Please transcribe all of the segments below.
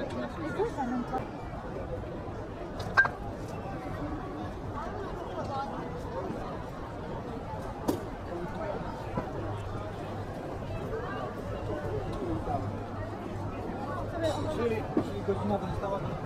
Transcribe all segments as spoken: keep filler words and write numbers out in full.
Czyli godzina została na...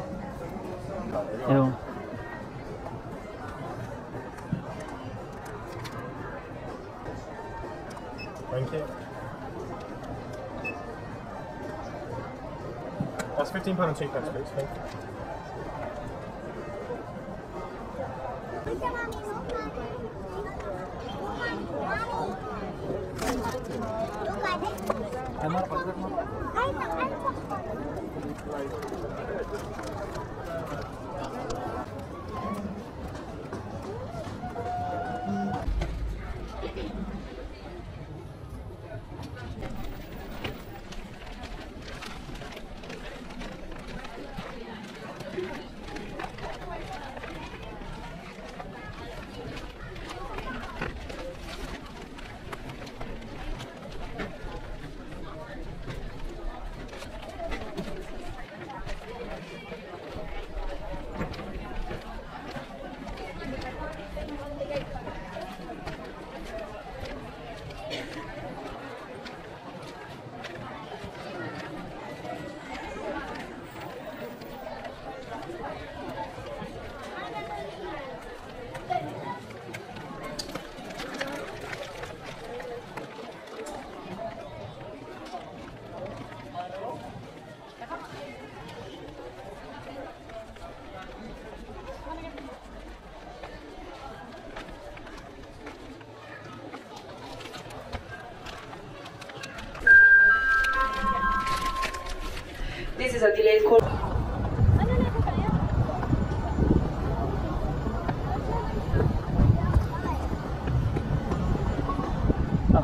Evo. That's fifteen pounds and two pence, please. Thank you. This is a delayed call. Oh.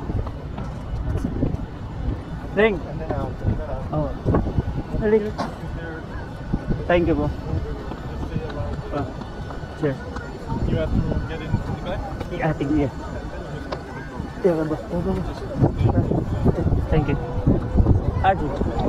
Ring. And then out. And then out. Oh. Ring. Thank you, bro. Just stay around. Oh. Cheers. You have to get in the back? Yeah, I think yeah. Yeah, bro. Bro, bro, bro. Thank you. Arjun.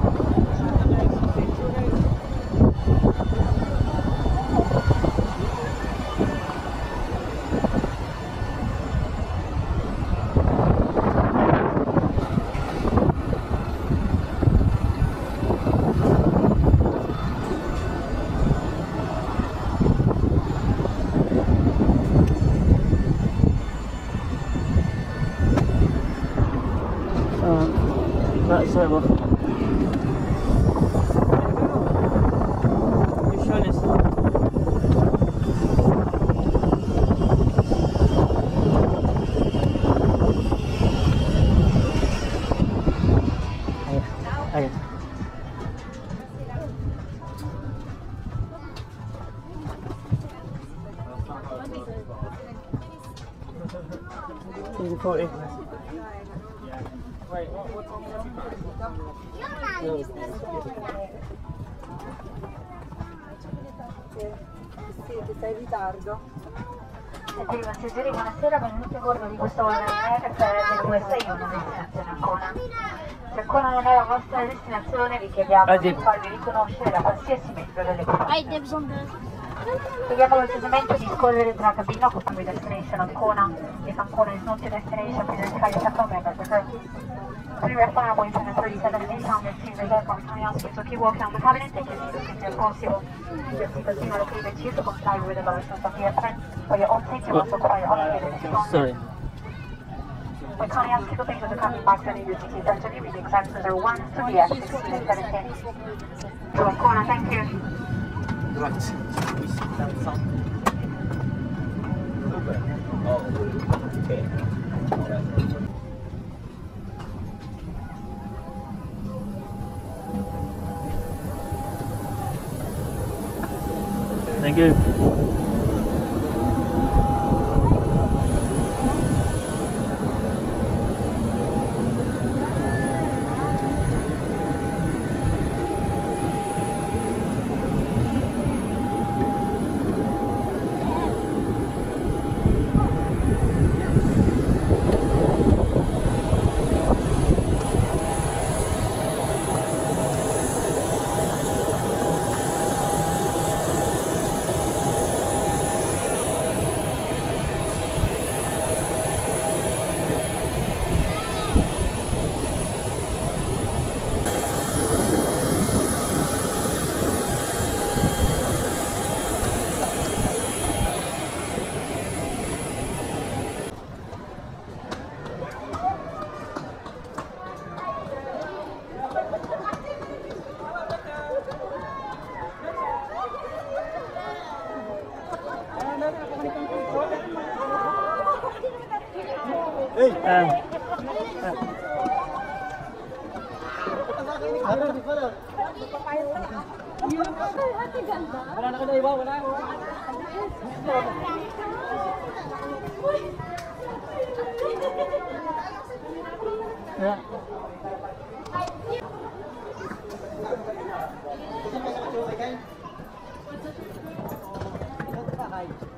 That's it, bro. forty. Wait, what, what's on the Sì, che sei in ritardo. Prima stasera, buonasera, benvenuti a bordo di questo volo aereo del due sei uno destinazione Ancona. Se Ancona non è la vostra destinazione, vi chiediamo di farvi riconoscere da qualsiasi membro delle compagnie. Chiediamo cortesemente di scorrere tra la cabina con your destination Ancona. If Ancona is not your destination, please try to check out member of the crew. Three refundable Internet thirty-seven and eight hundred seat reserved from Italian so keep walking on the cabin and take your seat as quickly as possible. Your seat has been allocated to you to comply with the directions of the airplane. For your own safety, you must occupy your allocated seat only. Sorry. We kindly ask you to take the cabin back and leave your seat essentially with the exits are one, two, F, sixteen and seventeen. To Ancona, thank you. Right. Oh, okay. All right. Thank you. Hey! Ah. Wala na ka na iba, wala. Yeah. Okay.